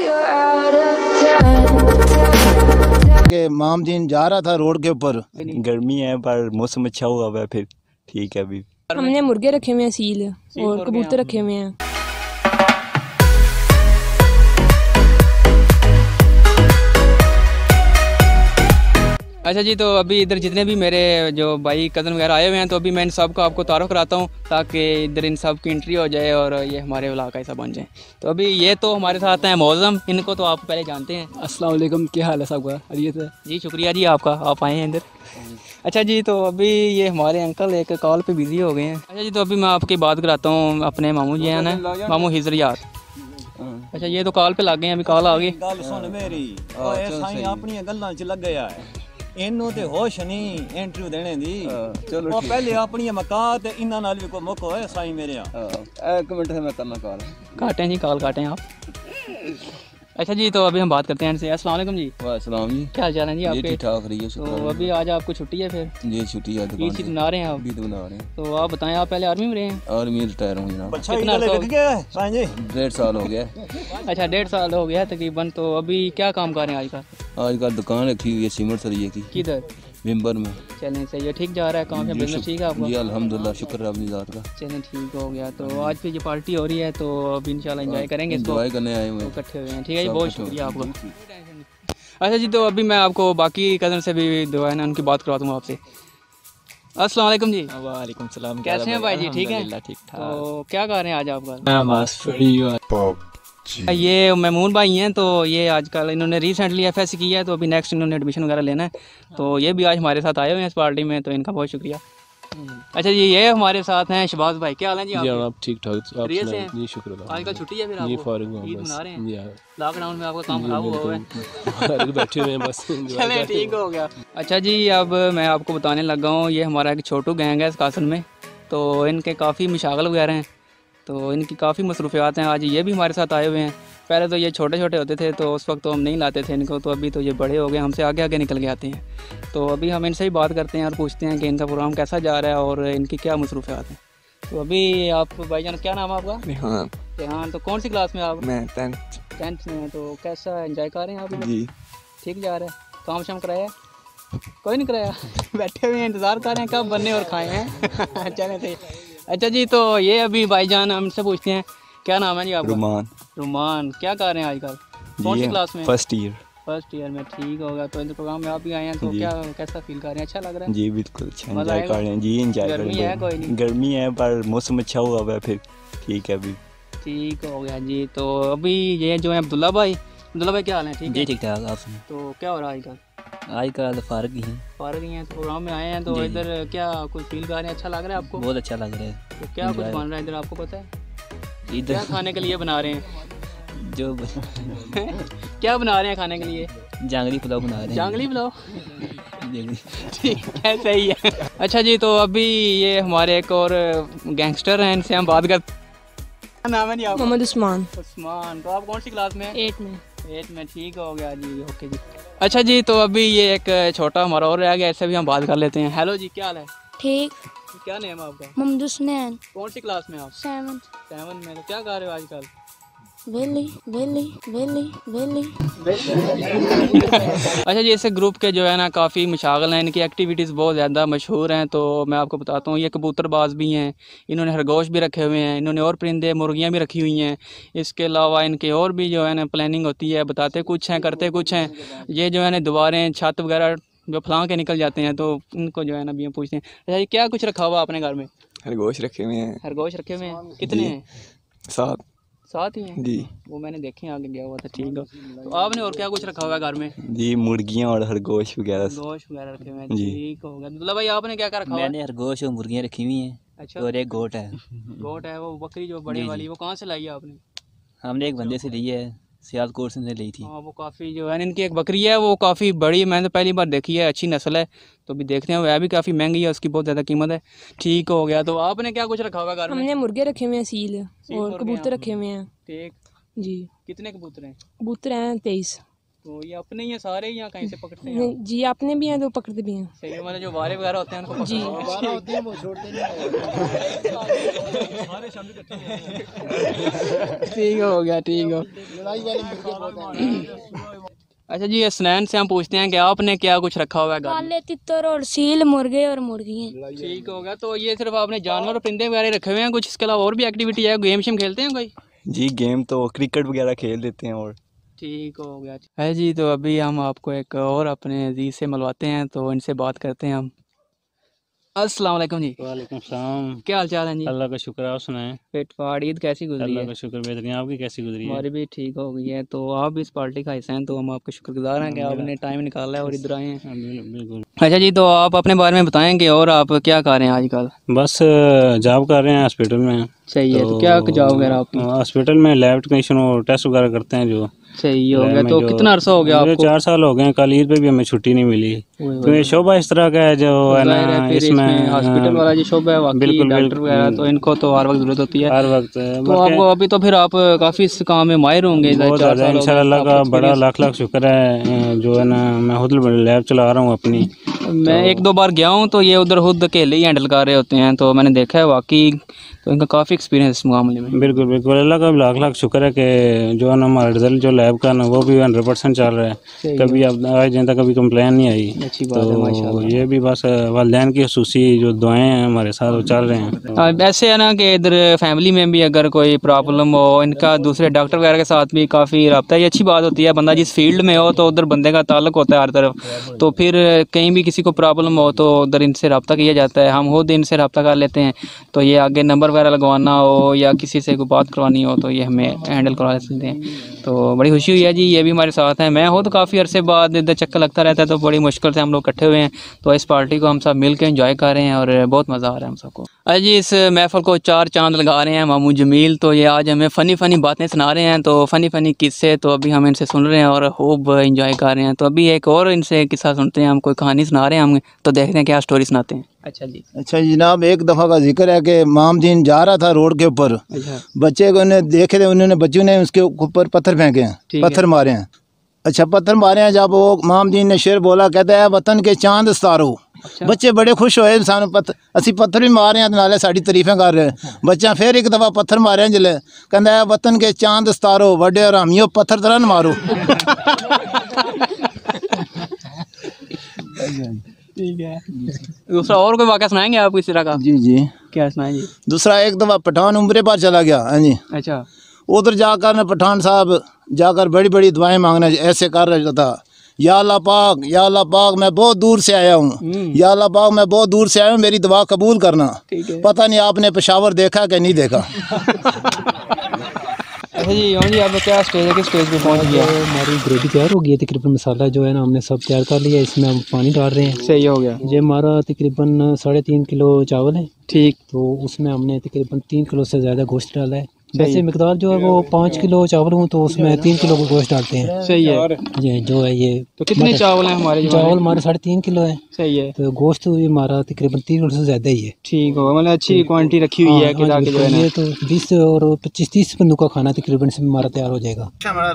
के मामदीन जा रहा था रोड के ऊपर। गर्मी है पर मौसम अच्छा हुआ है, फिर ठीक है। अभी हमने मुर्गे रखे हुए हैं, सील और कबूतर रखे हुए हैं। अच्छा जी, तो अभी इधर जितने भी मेरे जो भाई कज़न वगैरह आए हुए हैं, तो अभी मैं इन सब को आपको तारुफ कराता हूँ ताकि इधर इन सब की एंट्री हो जाए और ये हमारे इलाका ऐसा बन जाए। तो अभी ये तो हमारे साथ हैं मौज़म, इनको तो आप पहले जानते हैं। अस्सलाम वालेकुम, क्या हाल है साहब का? अरियत है जी, शुक्रिया जी आपका, आप आए हैं इधर। अच्छा जी, तो अभी ये हमारे अंकल एक कॉल पे बिज़ी हो गए हैं। अच्छा जी, तो अभी मैं आपकी बात कराता हूँ अपने मामू जी हैं ना, मामू हिजरियात। अच्छा, ये तो कॉल पे लग गए हैं, अभी कॉल आ गई। गल सुन मेरी, साईं अपनी गल्लां च लग गया है, इन्नू ते होश नहीं इंटरव्यू देने दी। चलो पहले अपनी मका ते इन्ना नाल भी कोई मुक होए साईं मेरे। एक मिनट से मैं करना कॉल। काटें जी, कॉल काटें आप। अच्छा जी, तो अभी हम बात करते हैं इनसे। अस्सलाम वालेकुम जी। वालेकुम जी, क्या हाल चाल है जी आपके? ठीक ठाक रही है। तो अभी आज आपको छुट्टी है फिर? जी छुट्टी है, ईद मना रहे हैं आप? ईद मना रहे हैं। तो आप बताएं, आप पहले आर्मी में रहे हैं? आर्मी रिटायर हूँ जनाब। कितना अर्सा हो गया साईं जी? 1.5 साल हो गया। अच्छा, 1.5 साल हो गया तकरीबन। तो अभी क्या काम कर रहे हैं आजकल? आजकल दुकान रखी हुई है सीमेंट सरिये की। किधर? विम्बर में। चलें, सही है, ठीक जा रहा है काम? है बिजनेस ठीक है आपका? जी अल्हम्दुलिल्लाह, शुक्र है अपनी ज़ात का। चलें, ठीक हो गया। तो आज फिर ये पार्टी हो रही है, तो अभी इंशाल्लाह एंजॉय करेंगे इसको। एंजॉय करने आए हुए हैं, इकट्ठे हुए हैं। ठीक है जी, बहुत शुक्रिया आपका। अच्छा जी, तो अभी मैं आपको बाकी कज़न से भी दुआ है ना उनकी बात करवा दूँगा आपसे। अस्सलाम वालेकुम जी। वालेकुम सलाम। कैसे हैं भाई जी? ठीक है, ठीक ठाक। तो क्या कर रहे हैं आज आप? ये महमूद भाई हैं, तो ये आजकल इन्होंने रिसेंटली एफएससी किया है, तो अभी नेक्स्ट इन्होंने एडमिशन वगैरह लेना है, तो ये भी आज हमारे साथ आए हुए हैं इस पार्टी में, तो इनका बहुत शुक्रिया। अच्छा जी, ये हमारे साथ हैं शहबाज भाई। क्या हाल है जी आपके? आप ठीक ठाक? आप सुनाएं? जी शुक्र। आजकल छुट्टी है फिर आपको? ईद मना रहे हैं? लॉकडाउन में आपका काम खराब हुआ है? बैठे हुए हैं बस। चले, ठीक हो गया। अच्छा जी, अब मैं आपको बताने लगा हूँ, ये हमारा एक छोटू गैंग है इस कासन में, तो इनके काफ़ी मशागल वगैरह हैं, तो इनकी काफ़ी मसरूफियात हैं। आज ये भी हमारे साथ आए हुए हैं। पहले तो ये छोटे छोटे होते थे, तो उस वक्त तो हम नहीं लाते थे इनको, तो अभी तो ये बड़े हो गए, हमसे आगे आगे निकल के आते हैं। तो अभी हम इनसे ही बात करते हैं और पूछते हैं कि इनका प्रोग्राम कैसा जा रहा है और इनकी क्या मसरूफियात हैं। तो अभी आप भाईजान, क्या नाम है आपका? हाँ हाँ, तो कौन सी क्लास में आप? मैं 10th में। तो कैसा एंजॉय कर रहे हैं आप? जी ठीक जा रहा है? काम शाम कराया? कोई नहीं कराया? बैठे हुए हैं, इंतज़ार कर रहे हैं कब बनने और खाए हैं। चले थे। अच्छा जी, तो ये अभी भाईजान हमसे पूछते हैं, क्या नाम है जी आपका? रुमान। रुमान, क्या कर रहे हैं आजकल? कौन सी क्लास में? फर्स्ट ईयर में। ठीक होगा। तो इस प्रोग्राम में आप भी आए हैं, तो क्या कैसा फील कर रहे हैं? अच्छा लग रहा है? जी बिल्कुल अच्छा एंजॉय कर रहे हैं जी। एंजॉय कर रहे हैं। गर्मी है? कोई नहीं, गर्मी है पर मौसम अच्छा हुआ है, फिर ठीक है। अभी ठीक हो गया जी। तो अभी ये जो है अब्दुल्ला भाई क्या हाल है? ठीक है, ठीक ठाक। आप तो क्या हो रहा है आजकल? आजकल फारग ही हैं। फारग ही हैं, तो प्रोग्राम में आए हैं, तो इधर क्या कुछ फील कर रहे हैं? अच्छा लग रहा है आपको? बहुत अच्छा लग रहा है। तो क्या कुछ बन रहा है इधर, आपको पता है? इधर क्या खाने के लिए बना रहे हैं? जो क्या बना रहे हैं खाने के लिए? जांगली पुलाव बना रहे हैं। जांगली पुलाव? ठीक है, सही है। अच्छा जी, तो अभी ये हमारे एक और गैंगस्टर हैं, इनसे हम बात करते हैं। क्या नाम है जी आपका? मोहम्मद उस्मान। उस्मान, तो आप कौन सी क्लास में? 8 में। 8 में, ठीक हो गया जी, ओके जी। अच्छा जी, तो अभी ये एक छोटा हमारा और रह गया, इससे भी हम बात कर लेते हैं। हेलो जी, क्या हाल है? ठीक। क्या नेम है आपका? मोहम्मद उस्मान। कौन सी क्लास में आप? 7 में। तो क्या कर रहे हो आजकल? वेली। अच्छा जी, ऐसे ग्रुप के जो है ना काफ़ी मशागल हैं, इनकी एक्टिविटीज़ बहुत ज़्यादा मशहूर हैं, तो मैं आपको बताता हूँ। ये कबूतरबाज भी हैं, इन्होंने खरगोश भी रखे हुए हैं, इन्होंने और परिंदे मुर्गियाँ भी रखी हुई हैं। इसके अलावा इनके और भी जो है ना प्लानिंग होती है, बताते कुछ हैं करते कुछ हैं। ये जो है ना दीवारें छत वगैरह जो फलां के निकल जाते हैं, तो इनको जो है ना अभी हम पूछते हैं। अच्छा जी, क्या कुछ रखा हुआ अपने घर में? खरगोश रखे हुए हैं। खरगोश रखे हुए हैं? कितने हैं? 7 ही हैं जी। वो मैंने देखे, आगे गया हुआ था। ठीक है, तो आपने और क्या कुछ रखा हुआ है घर में? जी मुर्गियाँ और खरगोश वगैरह रखे हुए हैं। ठीक हो गया। मतलब भाई आपने क्या क्या रखा हुआ है? मैंने खरगोश और मुर्गियाँ रखी हुई हैं। अच्छा, और एक गोट है। गोट है, वो बकरी जो बड़े वाली, वो कहाँ से लाई है आपने? हमने एक बंदे से ली है, सियालकोट से ली थी। हाँ, वो काफ़ी जो है इनकी एक बकरी है, वो काफ़ी बड़ी, मैंने तो पहली बार देखी है, अच्छी नस्ल है। तो अभी देखते हैं, वह भी काफ़ी महंगी है, उसकी बहुत ज़्यादा कीमत है। ठीक हो गया। तो आपने क्या कुछ रखा हुआ घर में? हमने मुर्गे रखे हुए हैं, सील और कबूतर रखे हुए हैं। ठीक जी। कितने कबूतर हैं? कबूतर हैं 23। तो ये अपने ही हैं सारे, या कहीं से पकड़ते हैं? जी अपने भी हैं तो पकड़ते भी हैं। सही है, मतलब जो वारे वगैरह होते हैं उनको जी होते हैं वो छोड़ते नहीं। ठीक हो गया, ठीक हो। लड़ाई वाले अच्छा जी, स्नैन से हम पूछते हैं कि आपने क्या कुछ रखा हुआ है घर में? काले तितर और सील, मुर्गे और मुर्गियाँ। ठीक हो गया। तो ये सिर्फ आपने जानवर और परिंदे वगैरह रखे हुए हैं, कुछ इसके अलावा और भी एक्टिविटी है? गेम शेम खेलते हैं कोई? जी गेम तो क्रिकेट वगैरह खेल लेते हैं। और ठीक हो गया है जी। तो अभी हम आपको एक और अपने अजीज़ से मिलवाते हैं, तो इनसे बात करते हैं हम। अस्सलाम वालेकुम जी। वालेकुम सलाम। क्या हाल चाल है जी? अल्लाह का शुक्र, आप सुनाएं। पेट फाड़ ईद कैसी गुजरी अल्लाह है? का शुक्र बेहतरीन। आपकी कैसी गुजरी है? हमारी भी ठीक हो गई है। तो आप भी इस पार्टी का हिस्सा हैं, तो हम आपके शुक्रगुजार हैं कि आपने टाइम निकाला है और इधर आए हैं। बिल्कुल। अच्छा जी, तो आप अपने बारे में बताएंगे और आप क्या कर रहे हैं आजकल? बस जॉब कर रहे हैं हॉस्पिटल में। सही है। तो क्या जॉब वगैरह आपकी? हॉस्पिटल में लैब टेक्नीशियन और टेस्ट वगैरह करते हैं जो। सही हो गया। तो कितना अरसा हो गया आपको? 4 साल हो गए। कल ईद पे भी हमें छुट्टी नहीं मिली। तो ये शोभा इस तरह का है जो है ना, इसमें हॉस्पिटल वाला जो शोभा है, वाकई डॉक्टर वगैरह तो इनको तो हर वक्त जरूरत होती है। हर वक्त। तो आपको अभी तो फिर आप काफी इस काम में माहिर होंगे। बहुत ज़्यादा इंशाल्लाह का बड़ा लाख शुक्र है जो है ना, मैं खुद लैब चला रहा हूँ अपनी। मैं 1-2 बार गया हूँ, तो ये उधर खुद अकेले ही हैंडल कर रहे होते हैं, तो मैंने देखा है वाकई, तो इनका काफ़ी एक्सपीरियंस इस मामले में। बिल्कुल बिल्कुल, अल्लाह का लाख शुक्र है कि जो है ना हमारा रिजल्ट जो लैब का ना वो भी 100% चल रहा है। कभी अब आज दिन तक कभी कंप्लेन नहीं आई। अच्छी बात है माशाल्लाह। ये भी बस वालिदैन की खुसूसी जो दुआएं हैं हमारे साथ वो चल रहे हैं। ऐसे है ना कि इधर फैमिली में भी अगर कोई प्रॉब्लम हो, इनका दूसरे डॉक्टर वगैरह के साथ भी काफ़ी रब्ता है। ये अच्छी बात होती है, बंदा जिस फील्ड में हो तो उधर बंदे का ताल्लुक होता है हर तरफ, तो फिर कहीं भी किसी को प्रॉब्लम हो तो उधर इनसे रब्ता किया जाता है। हम खुद इनसे रब्ता कर लेते हैं, तो ये आगे नंबर वगैरह लगवाना हो या किसी से कोई बात करवानी हो तो ये हमें हैंडल करवा देते हैं। तो बड़ी खुशी हुई है जी, ये भी हमारे साथ हैं। मैं खुद काफ़ी अरसे बाद इधर चक्कर लगता रहता है, तो बड़ी मुश्किल से हम लोग इकट्ठे हुए हैं, तो इस पार्टी को हम सब मिल के एंजॉय कर रहे हैं और बहुत मज़ा आ रहा है हम सबको। अरे जी, इस महफिल को 4 चांद लगा रहे हैं मामू जमील, तो ये आज हमें फ़नी बातें सुना रहे हैं, तो फ़नी किस्से तो अभी हम इनसे सुन रहे हैं और खूब एंजॉय कर रहे हैं। तो अभी एक और इनसे किस्सा सुनते हैं, हम कोई कहानी सुना रहे हैं हम, तो देखते हैं क्या स्टोरी सुनाते हैं। अच्छा जी। अच्छा जनाब, एक दफ़ा का जिक्र है कि मामदीन जा रहा था रोड के ऊपर। अच्छा। बच्चे को ने देखे थे, उन्होंने बच्चों ने उसके ऊपर पत्थर फेंके हैं, पत्थर मारे हैं। अच्छा, पत्थर मारे हैं, जब वो मामदीन ने शेर बोला, कहता है वतन के चांद सितारो। अच्छा। बच्चे बड़े खुश होए, सानू असी पत्थर भी मार रहे हैं, नाले साड़ी तारीफें कर रहे हैं। बच्चा फिर एक दफ़ा पत्थर मारे हैं, जिले कहता है वतन के चांद सितारो, बड़े हरामियों पत्थर तरह न मारो। ठीक है। दूसरा और कोई वाक़या सुनाएंगे आप इस तरह का? जी जी। क्या सुनाएंगे? दूसरा, एक दफ़ा पठान उम्रे पर चला गया। हाँ जी। अच्छा। उधर जाकर न पठान साहब जाकर बड़ी बड़ी दुआएं मांगना ऐसे कर रहा था, या अल्लाह पाक मैं बहुत दूर से आया हूँ, या अल्लाह पाक मैं बहुत दूर से आया हूँ, मेरी दुआ कबूल करना। पता नहीं आपने पेशावर देखा कि नहीं देखा। अच्छा जी, हाँ जी, आप क्या स्टेज है, किस स्टेज पे पहुँच गया? हमारी ग्रेवी तैयार हो गई है, तकरीबन मसाला जो है ना हमने सब तैयार कर लिया, इसमें हम पानी डाल रहे हैं। सही हो गया। ये हमारा तकरीबन 3.5 किलो चावल है। ठीक। तो उसमें हमने तकरीबन 3 किलो से ज़्यादा गोश्त डाला है। वैसे मिकदार जो है वो 5 किलो चावल हूँ, तो उसमें 3 किलो को गोश्त डालते हैं। सही है। ये जो है ये तो कितने चावल हैं हमारे? चावल हमारे 3.5 किलो है। सही है। तो गोश्त भी हमारा तकरीबन 3 किलो से ज़्यादा ही है। ठीक होगा, मतलब अच्छी क्वांटिटी रखी हुई है कि ताकि जो है ये तो 20 और 25-30 बंदों का खाना तकरीबन से हमारा तैयार हो जाएगा।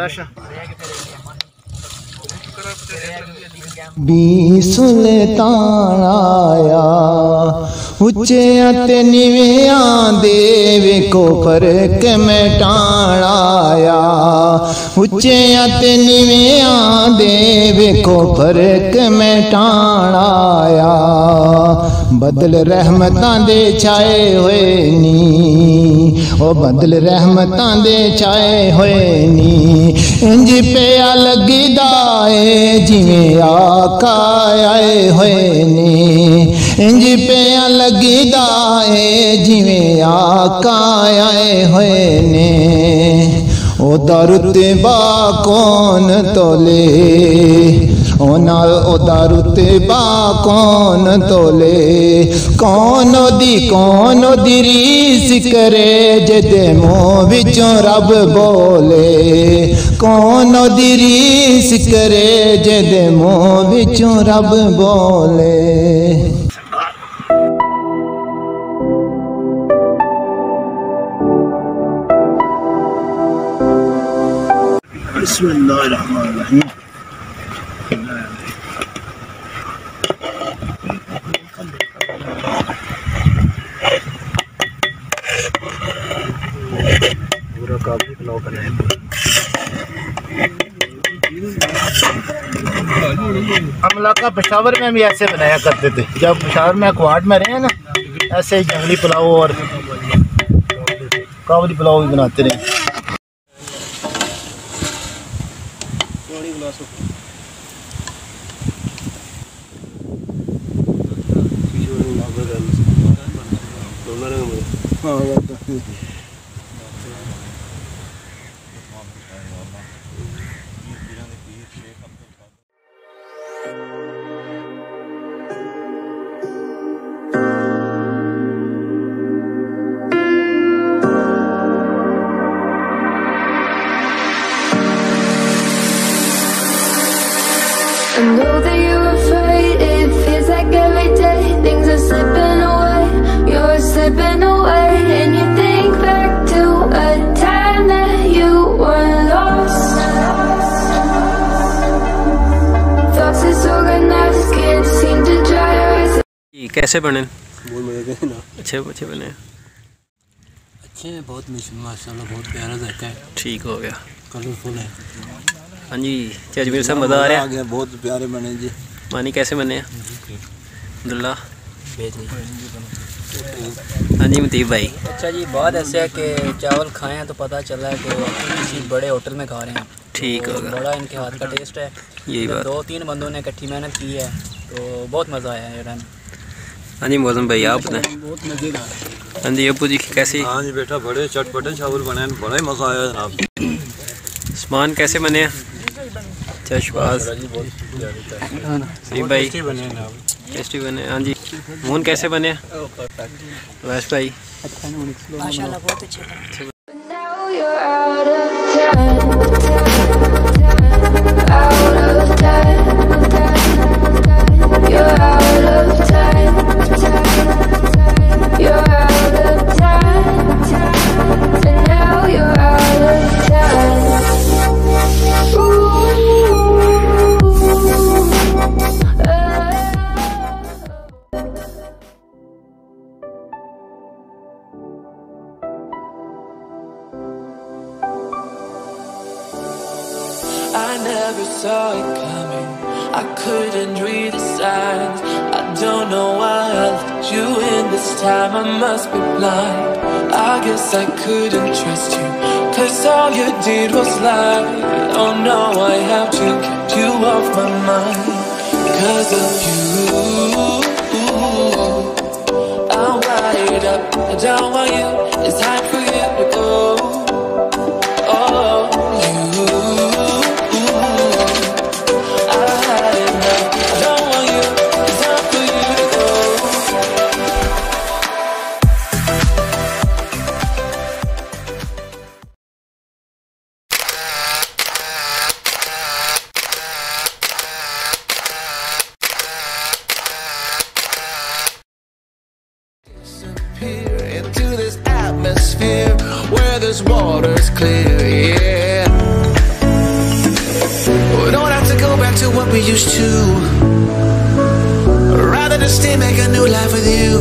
भी सुल्तान आया उच्चे अते निवेआं देवे को फर्क मिटाण आया, उच्चे अते निवेआं देवे को फर्क मिटाण आया। बदल रहमतां दे छाए होए नी, ओ बदल रहमतां दे छाए होए नी, इंज पिया लगदा ए जिवें आका आए होए ने, इंज पिया लगदा ए जिवें आका आए होए ने। ओदा रुतबा कौन तोले, ओदा रुतबा कौन तोले, कौन ओदी रीस करे जेदे मुँह विचों रब बोले, कौन ओदी रीस करे जेदे मुँह विचों रब बोले। बिस्मिल्लाहिर्रहमानिर्रहीम। हम इलाका पेशावर में भी ऐसे बनाया करते थे, जब पेशावर में क्वार्ट में रहे ना, ऐसे जंगली पुलाव और काबली पुलाव भी बनाते रहे। I know that you're afraid, it feels like every day things are slipping away, you're slipping away, and you think back to a time that you were lost. Thoughts disorganized, can't seem to dry your eyes. कैसे बने? बहुत मजे के ना। अच्छे बने। अच्छे हैं, बहुत माशाल्लाह, बहुत प्यारा जाता है। ठीक हो गया। कलरफुल है। हाँ जी अजमेर साहब मज़ा आ रहा है? बहुत प्यारे बने जी। मानी कैसे बने हैं? अब्दुल्ला। हाँ जी मुतीब भाई। अच्छा जी, बात ऐसे है कि चावल खाए हैं तो पता चला है कि किसी बड़े होटल में खा रहे हैं। ठीक होगा। बड़ा इनके हाथ का टेस्ट है। यही बात। 2-3 बंदों ने इकट्ठी मेहनत की है तो बहुत मज़ा आया है यार। हाँ जी मौसम भाई आप बताएं? बहुत मज़ेदार। हाँ जी अबू जी कैसे? हाँ जी बेटा बड़े चटपटे चावल बने, बड़ा ही मज़ा आया जनाब। सामान कैसे बने हैं? चशबाज सही भाई टेस्टी बने। हाँ जी मून कैसे बने? वैश भाई माशाल्लाह बहुत अच्छे। I never saw it coming, I couldn't read the signs. I don't know why I let you in this time, I must be blind. I guess I couldn't trust you, cause all you did was lie. Oh no, I have to get you off my mind. Cause of you, I'm wired up, I don't want you, it's time for you to go. Into this atmosphere where this water's clear, yeah. We don't have to go back to what we used to. Rather than stay, make a new life with you.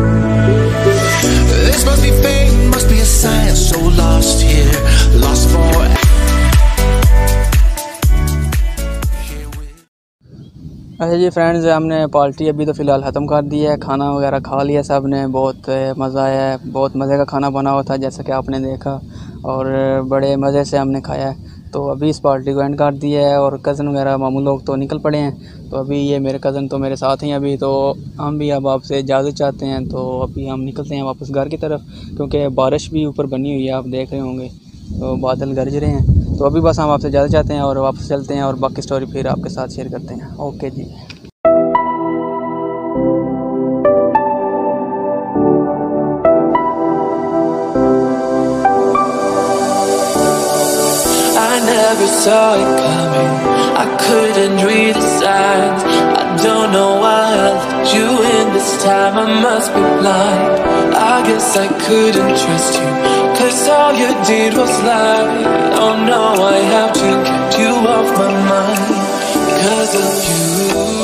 This must be fate, must be a sign. So lost here, lost for. अच्छा जी friends, हमने party अभी तो फ़िलहाल ख़त्म कर दी है। खाना वगैरह खा लिया सब ने, बहुत मज़ा आया है। बहुत मज़े का खाना बना हुआ था जैसा कि आपने देखा, और बड़े मज़े से हमने खाया है। तो अभी इस पार्टी को एंड कर दिया है और कज़न वगैरह मामू लोग तो निकल पड़े हैं। तो अभी ये मेरे कज़न तो मेरे साथ ही अभी, तो हम भी अब आपसे इजाज़त चाहते हैं। तो अभी हम निकलते हैं वापस घर की तरफ, क्योंकि बारिश भी ऊपर बनी हुई है, आप देख रहे होंगे तो बादल गरज रहे हैं। तो अभी बस हम आपसे इजाज़त चाहते हैं और वापस चलते हैं और बाकी स्टोरी फिर आपके साथ शेयर करते हैं। ओके जी। Never saw it coming, I couldn't read the signs. I don't know why I let you in this time, I must be blind. I guess I couldn't trust you, cause all you did was lie. Oh no, I have to get you off my mind. Cause of you.